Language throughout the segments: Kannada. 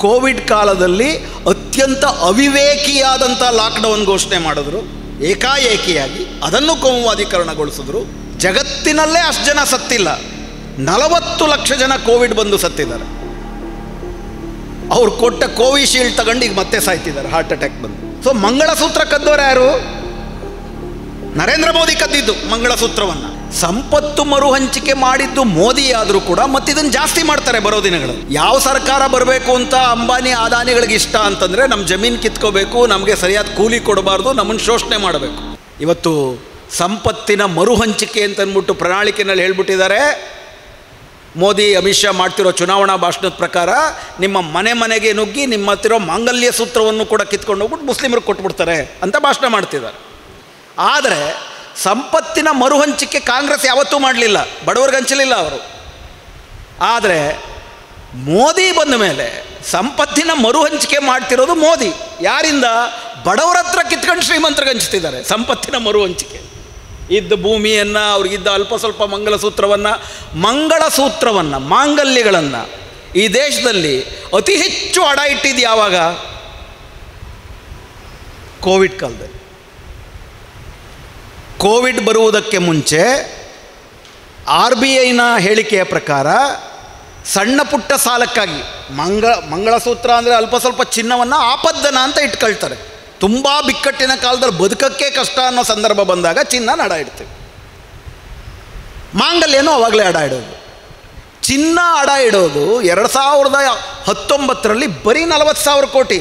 ಕೋವಿಡ್ ಕಾಲದಲ್ಲಿ ಅತ್ಯಂತ ಅವಿವೇಕಿಯಾದಂಥ ಲಾಕ್ಡೌನ್ ಘೋಷಣೆ ಮಾಡಿದ್ರು, ಏಕಾಏಕಿಯಾಗಿ ಅದನ್ನು ಕೋಮುವಾದೀಕರಣಗೊಳಿಸಿದ್ರು. ಜಗತ್ತಿನಲ್ಲೇ ಅಷ್ಟು ಜನ ಸತ್ತಿಲ್ಲ, 40 ಲಕ್ಷ ಜನ ಕೋವಿಡ್ ಬಂದು ಸತ್ತಿದ್ದಾರೆ. ಅವ್ರು ಕೊಟ್ಟ ಕೋವಿಶೀಲ್ಡ್ ತಗೊಂಡು ಈಗ ಮತ್ತೆ ಸಾಯ್ತಿದ್ದಾರೆ, ಹಾರ್ಟ್ ಅಟ್ಯಾಕ್ ಬಂದು. ಸೊ ಮಂಗಳಸೂತ್ರ ಕದ್ದೋರು ಯಾರು? ನರೇಂದ್ರ ಮೋದಿ ಕದ್ದಿದ್ದು ಮಂಗಳಸೂತ್ರವನ್ನು. ಸಂಪತ್ತು ಮರುಹಂಚಿಕೆ ಮಾಡಿದ್ದು ಮೋದಿ ಆದರೂ ಕೂಡ ಮತ್ತಿದನ್ನು ಜಾಸ್ತಿ ಮಾಡ್ತಾರೆ ಬರೋ ದಿನಗಳಲ್ಲಿ. ಯಾವ ಸರ್ಕಾರ ಬರಬೇಕು ಅಂತ ಅಂಬಾನಿ ಅದಾನಿಗಳಿಗೆ ಇಷ್ಟ ಅಂತಂದರೆ ನಮ್ಮ ಜಮೀನು ಕಿತ್ಕೋಬೇಕು, ನಮಗೆ ಸರಿಯಾದ ಕೂಲಿ ಕೊಡಬಾರ್ದು, ನಮ್ಮನ್ನು ಶೋಷಣೆ ಮಾಡಬೇಕು. ಇವತ್ತು ಸಂಪತ್ತಿನ ಮರುಹಂಚಿಕೆ ಅಂತಂದ್ಬಿಟ್ಟು ಪ್ರಣಾಳಿಕೆಯಲ್ಲಿ ಹೇಳ್ಬಿಟ್ಟಿದ್ದಾರೆ. ಮೋದಿ ಅಮಿತ್ ಶಾ ಮಾಡ್ತಿರೋ ಚುನಾವಣಾ ಭಾಷಣದ ಪ್ರಕಾರ ನಿಮ್ಮ ಮನೆ ಮನೆಗೆ ನುಗ್ಗಿ ನಿಮ್ಮ ಹತ್ತಿರೋ ಮಾಂಗಲ್ಯ ಸೂತ್ರವನ್ನು ಕೂಡ ಕಿತ್ಕೊಂಡು ಹೋಗ್ಬಿಟ್ಟು ಮುಸ್ಲಿಮರಿಗೆ ಕೊಟ್ಬಿಡ್ತಾರೆ ಅಂತ ಭಾಷಣ ಮಾಡ್ತಿದ್ದಾರೆ. ಆದರೆ ಸಂಪತ್ತಿನ ಮರುಹಂಚಿಕೆ ಕಾಂಗ್ರೆಸ್ ಯಾವತ್ತೂ ಮಾಡಲಿಲ್ಲ, ಬಡವರಿಗೆ ಹಂಚಲಿಲ್ಲ ಅವರು. ಆದರೆ ಮೋದಿ ಬಂದ ಮೇಲೆ ಸಂಪತ್ತಿನ ಮರುಹಂಚಿಕೆ ಮಾಡ್ತಿರೋದು ಮೋದಿ. ಯಾರಿಂದ? ಬಡವರ ಹತ್ರ ಕಿತ್ಕೊಂಡು ಶ್ರೀಮಂತರಿಗೆ ಹಂಚ್ತಿದ್ದಾರೆ ಸಂಪತ್ತಿನ ಮರುಹಂಚಿಕೆ. ಇದ್ದ ಭೂಮಿಯನ್ನು, ಅವ್ರಿಗಿದ್ದ ಅಲ್ಪ ಸ್ವಲ್ಪ ಮಂಗಳಸೂತ್ರವನ್ನು ಮಾಂಗಲ್ಯಗಳನ್ನು ಈ ದೇಶದಲ್ಲಿ ಅತಿ ಹೆಚ್ಚು ಅಡ ಇಟ್ಟಿದ್ದು ಯಾವಾಗ? ಕೋವಿಡ್ ಕಾಲದಲ್ಲಿ. ಕೋವಿಡ್ ಬರುವುದಕ್ಕೆ ಮುಂಚೆ RBIನ ಹೇಳಿಕೆಯ ಪ್ರಕಾರ ಸಣ್ಣ ಪುಟ್ಟ ಸಾಲಕ್ಕಾಗಿ ಮಂಗಳಸೂತ್ರ ಅಂದರೆ ಅಲ್ಪ ಸ್ವಲ್ಪ ಚಿನ್ನವನ್ನು ಆಪದ್ದನ ಅಂತ ಇಟ್ಕೊಳ್ತಾರೆ. ತುಂಬ ಬಿಕ್ಕಟ್ಟಿನ ಕಾಲದಲ್ಲಿ ಬದುಕಕ್ಕೆ ಕಷ್ಟ ಅನ್ನೋ ಸಂದರ್ಭ ಬಂದಾಗ ಚಿನ್ನ ಅಡ ಇಡ್ತೀವಿ. ಮಾಂಗಲ್ಯನೂ ಅವಾಗಲೇ ಅಡ ಇಡೋದು. ಚಿನ್ನ ಅಡ ಇಡೋದು 2019ರಲ್ಲಿ ಬರೀ 40,000 ಕೋಟಿ,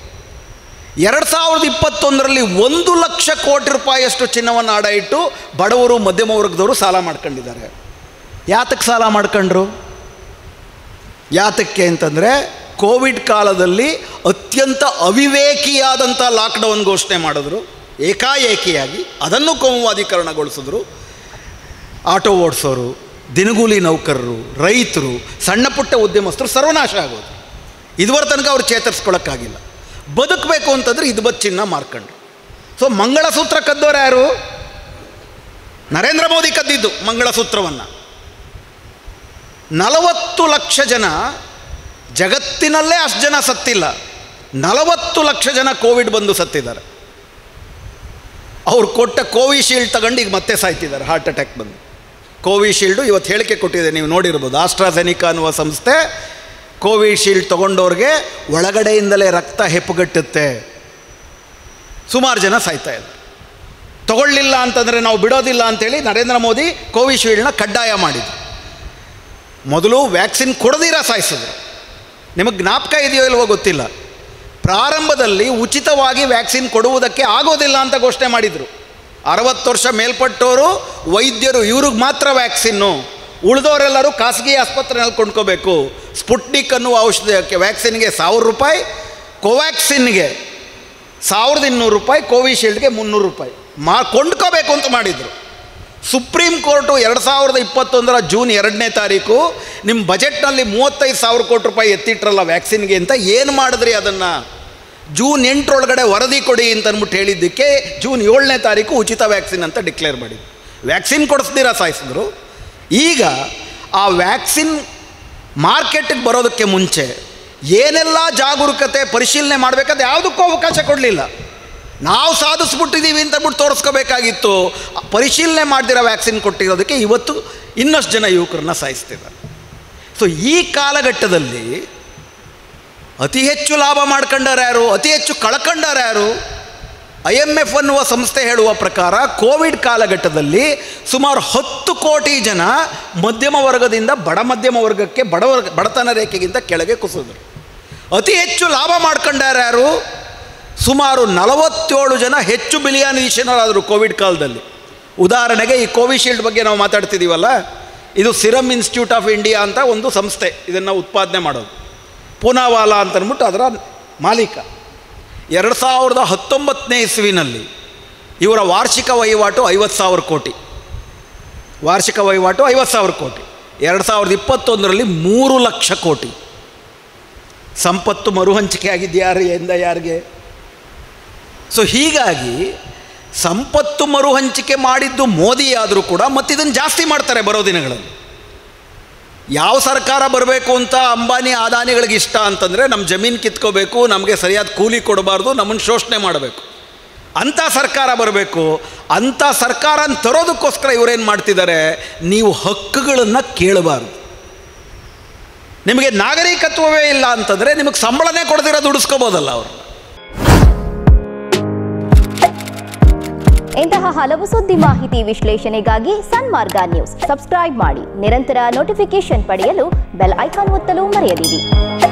2021ರಲ್ಲಿ 1 ಲಕ್ಷ ಕೋಟಿ ರೂಪಾಯಿಯಷ್ಟು ಚಿನ್ನವನ್ನು ಅಡ ಇಟ್ಟು ಬಡವರು ಮಧ್ಯಮ ವರ್ಗದವರು ಸಾಲ ಮಾಡ್ಕೊಂಡಿದ್ದಾರೆ. ಯಾತಕ್ಕೆ ಸಾಲ ಮಾಡ್ಕೊಂಡ್ರು? ಯಾತಕ್ಕೆ ಅಂತಂದರೆ ಕೋವಿಡ್ ಕಾಲದಲ್ಲಿ ಅತ್ಯಂತ ಅವಿವೇಕಿಯಾದಂಥ ಲಾಕ್ಡೌನ್ ಘೋಷಣೆ ಮಾಡಿದ್ರು, ಏಕಾಏಕಿಯಾಗಿ ಅದನ್ನು ಕೋಮುವಾದೀಕರಣಗೊಳಿಸಿದ್ರು. ಆಟೋ ಓಡಿಸೋರು, ದಿನಗೂಲಿ ನೌಕರರು, ರೈತರು, ಸಣ್ಣ ಪುಟ್ಟ ಉದ್ಯಮಸ್ಥರು ಸರ್ವನಾಶ ಆಗೋದು. ಇದುವರೆ ತನಕ ಅವ್ರು ಚೇತರಿಸ್ಕೊಳ್ಳೋಕ್ಕಾಗಿಲ್ಲ. ಬದುಕಬೇಕು ಅಂತಂದರೆ ಇದು ಚಿನ್ನ ಮಾರ್ಕೊಂಡ್ರು. ಸೊ ಮಂಗಳಸೂತ್ರ ಕದ್ದೋರು ಯಾರು? ನರೇಂದ್ರ ಮೋದಿ ಕದ್ದಿದ್ದು ಮಂಗಳಸೂತ್ರವನ್ನು. 40 ಲಕ್ಷ ಜನ, ಜಗತ್ತಿನಲ್ಲೇ ಅಷ್ಟು ಜನ ಸತ್ತಿಲ್ಲ, 40 ಲಕ್ಷ ಜನ ಕೋವಿಡ್ ಬಂದು ಸತ್ತಿದ್ದಾರೆ. ಅವ್ರು ಕೊಟ್ಟ ಕೋವಿಶೀಲ್ಡ್ ತಗೊಂಡು ಈಗ ಮತ್ತೆ ಸಾಯ್ತಿದ್ದಾರೆ, ಹಾರ್ಟ್ ಅಟ್ಯಾಕ್ ಬಂದು. ಕೋವಿಶೀಲ್ಡು ಇವತ್ತು ಹೇಳಿಕೆ ಕೊಟ್ಟಿದೆ, ನೀವು ನೋಡಿರ್ಬೋದು. ಆಸ್ಟ್ರಾಜೆನಿಕಾ ಅನ್ನುವ ಸಂಸ್ಥೆ ಕೋವಿಶೀಲ್ಡ್ ತೊಗೊಂಡವ್ರಿಗೆ ಒಳಗಡೆಯಿಂದಲೇ ರಕ್ತ ಹೆಪ್ಪುಗಟ್ಟುತ್ತೆ, ಸುಮಾರು ಜನ ಸಾಯ್ತಾ ಇದ್ದಾರೆ. ತಗೊಳ್ಳಿಲ್ಲ ಅಂತಂದರೆ ನಾವು ಬಿಡೋದಿಲ್ಲ ಅಂಥೇಳಿ ನರೇಂದ್ರ ಮೋದಿ ಕೋವಿಶೀಲ್ಡ್ನ ಕಡ್ಡಾಯ ಮಾಡಿದರು. ಮೊದಲು ವ್ಯಾಕ್ಸಿನ್ ಕೊಡದಿರ ಸಾಯಿಸಿದ್ರು. ನಿಮಗೆ ಜ್ಞಾಪಕ ಇದೆಯೋ ಇಲ್ವೋ ಗೊತ್ತಿಲ್ಲ, ಪ್ರಾರಂಭದಲ್ಲಿ ಉಚಿತವಾಗಿ ವ್ಯಾಕ್ಸಿನ್ ಕೊಡುವುದಕ್ಕೆ ಆಗೋದಿಲ್ಲ ಅಂತ ಘೋಷಣೆ ಮಾಡಿದರು. 60 ವರ್ಷ ಮೇಲ್ಪಟ್ಟವರು, ವೈದ್ಯರು, ಇವ್ರಿಗೆ ಮಾತ್ರ ವ್ಯಾಕ್ಸಿನ್ನು, ಉಳಿದವರೆಲ್ಲರೂ ಖಾಸಗಿ ಆಸ್ಪತ್ರೆಯಲ್ಲಿ ಕೊಂಡ್ಕೋಬೇಕು. ಸ್ಪುಟ್ನಿಕ್ ಅನ್ನುವ ಔಷಧಕ್ಕೆ ವ್ಯಾಕ್ಸಿನ್ಗೆ 1,000 ರೂಪಾಯಿ, ಕೋವ್ಯಾಕ್ಸಿನ್ಗೆ 1,200 ರೂಪಾಯಿ, ಕೋವಿಶೀಲ್ಡ್ಗೆ 300 ರೂಪಾಯಿ ಕೊಂಡ್ಕೋಬೇಕು ಅಂತ ಮಾಡಿದರು. ಸುಪ್ರೀಂ ಕೋರ್ಟು 2021 ಜೂನ್ 2ನೇ ತಾರೀಕು ನಿಮ್ಮ ಬಜೆಟ್ನಲ್ಲಿ 35,000 ಕೋಟಿ ರೂಪಾಯಿ ಎತ್ತಿಟ್ರಲ್ಲ ವ್ಯಾಕ್ಸಿನ್ಗೆ ಅಂತ, ಏನು ಮಾಡಿದ್ರಿ ಅದನ್ನು? ಜೂನ್ 8 ವರದಿ ಕೊಡಿ ಅಂತ ಅಂದ್ಬಿಟ್ಟು ಹೇಳಿದ್ದಕ್ಕೆ ಜೂನ್ 7ನೇ ತಾರೀಕು ಉಚಿತ ವ್ಯಾಕ್ಸಿನ್ ಅಂತ ಡಿಕ್ಲೇರ್ ಮಾಡಿದ್ರು. ವ್ಯಾಕ್ಸಿನ್ ಕೊಡಿಸ್ದಿರ ಸಾಯಿಸಿದ್ರು. ಈಗ ಆ ವ್ಯಾಕ್ಸಿನ್ ಮಾರ್ಕೆಟಿಗೆ ಬರೋದಕ್ಕೆ ಮುಂಚೆ ಏನೆಲ್ಲ ಜಾಗರೂಕತೆ ಪರಿಶೀಲನೆ ಮಾಡಬೇಕಾದ್ರೆ ಯಾವುದಕ್ಕೂ ಅವಕಾಶ ಕೊಡಲಿಲ್ಲ. ನಾವು ಸಾಧಿಸ್ಬಿಟ್ಟಿದ್ದೀವಿ ಅಂತಬಿಟ್ಟು ತೋರಿಸ್ಕೋಬೇಕಾಗಿತ್ತು. ಪರಿಶೀಲನೆ ಮಾಡ್ದಿರೋ ವ್ಯಾಕ್ಸಿನ್ ಕೊಟ್ಟಿರೋದಕ್ಕೆ ಇವತ್ತು ಇನ್ನಷ್ಟು ಜನ ಯುವಕರನ್ನ ಸಾಯಿಸ್ತಿದ್ದಾರೆ. ಸೊ ಈ ಕಾಲಘಟ್ಟದಲ್ಲಿ ಅತಿ ಹೆಚ್ಚು ಲಾಭ ಮಾಡ್ಕೊಂಡಾರ ಯಾರು? ಅತಿ ಹೆಚ್ಚು ಕಳ್ಕೊಂಡಾರ ಯಾರು? IMF ಅನ್ನುವ ಸಂಸ್ಥೆ ಹೇಳುವ ಪ್ರಕಾರ ಕೋವಿಡ್ ಕಾಲಘಟ್ಟದಲ್ಲಿ ಸುಮಾರು 10 ಕೋಟಿ ಜನ ಮಧ್ಯಮ ವರ್ಗದಿಂದ ಮಧ್ಯಮ ವರ್ಗಕ್ಕೆ ಬಡತನ ರೇಖೆಗಿಂತ ಕೆಳಗೆ ಕುಸಿದ್ರು. ಅತಿ ಹೆಚ್ಚು ಲಾಭ ಮಾಡ್ಕೊಂಡಾರ ಯಾರು? ಸುಮಾರು 47 ಜನ ಹೆಚ್ಚು ಬಿಲಿಯನೇಷನರಾದರು ಕೋವಿಡ್ ಕಾಲದಲ್ಲಿ. ಉದಾಹರಣೆಗೆ ಈ ಕೋವಿಶೀಲ್ಡ್ ಬಗ್ಗೆ ನಾವು ಮಾತಾಡ್ತಿದ್ದೀವಲ್ಲ, ಇದು ಸಿರಮ್ ಇನ್ಸ್ಟಿಟ್ಯೂಟ್ ಆಫ್ ಇಂಡಿಯಾ ಅಂತ ಒಂದು ಸಂಸ್ಥೆ ಇದನ್ನು ಉತ್ಪಾದನೆ ಮಾಡೋದು. ಪೂನಾವಾಲಾ ಅಂತಂದ್ಬಿಟ್ಟು ಅದರ ಮಾಲೀಕ. 2019ನೇ ಇಸ್ವಿನಲ್ಲಿ ಇವರ ವಾರ್ಷಿಕ ವಹಿವಾಟು 50,000 ಕೋಟಿ. ವಾರ್ಷಿಕ ವಹಿವಾಟು 50,000 ಕೋಟಿ. 2021ರಲ್ಲಿ 3 ಲಕ್ಷ ಕೋಟಿ. ಸಂಪತ್ತು ಮರುಹಂಚಿಕೆ ಆಗಿದ್ದು ಯಾರಿಗೆ? ಸೊ ಹೀಗಾಗಿ ಸಂಪತ್ತು ಮರುಹಂಚಿಕೆ ಮಾಡಿದ್ದು ಮೋದಿ ಆದರೂ ಕೂಡ ಮತ್ತಿದನ್ನು ಜಾಸ್ತಿ ಮಾಡ್ತಾರೆ ಬರೋ ದಿನಗಳಲ್ಲಿ. ಯಾವ ಸರ್ಕಾರ ಬರಬೇಕು ಅಂತ ಅಂಬಾನಿ ಅದಾನಿಗಳಿಗೆ ಇಷ್ಟ ಅಂತಂದರೆ ನಮ್ಮ ಜಮೀನು ಕಿತ್ಕೋಬೇಕು, ನಮಗೆ ಸರಿಯಾದ ಕೂಲಿ ಕೊಡಬಾರ್ದು, ನಮ್ಮನ್ನು ಶೋಷಣೆ ಮಾಡಬೇಕು, ಅಂಥ ಸರ್ಕಾರ ಬರಬೇಕು. ಅಂಥ ಸರ್ಕಾರನ ತರೋದಕ್ಕೋಸ್ಕರ ಇವರೇನು ಮಾಡ್ತಿದ್ದಾರೆ, ನೀವು ಹಕ್ಕುಗಳನ್ನು ಕೇಳಬಾರ್ದು. ನಿಮಗೆ ನಾಗರಿಕತ್ವವೇ ಇಲ್ಲ ಅಂತಂದರೆ ನಿಮಗೆ ಸಂಬಳನೇ ಕೊಡದಿರೋ ದುಡಿಸ್ಕೋಬೋದಲ್ಲ ಅವರು. ಇಂತಹ ಹಲವು ಸುದ್ದಿ ಮಾಹಿತಿ ವಿಶ್ಲೇಷಣೆಗಾಗಿ ಸನ್ಮಾರ್ಗ ನ್ಯೂಸ್ ಸಬ್ಸ್ಕ್ರೈಬ್ ಮಾಡಿ. ನಿರಂತರ ನೋಟಿಫಿಕೇಶನ್ ಪಡೆಯಲು ಬೆಲ್ ಐಕಾನ್ ಒತ್ತಲು ಮರೆಯದಿರಿ.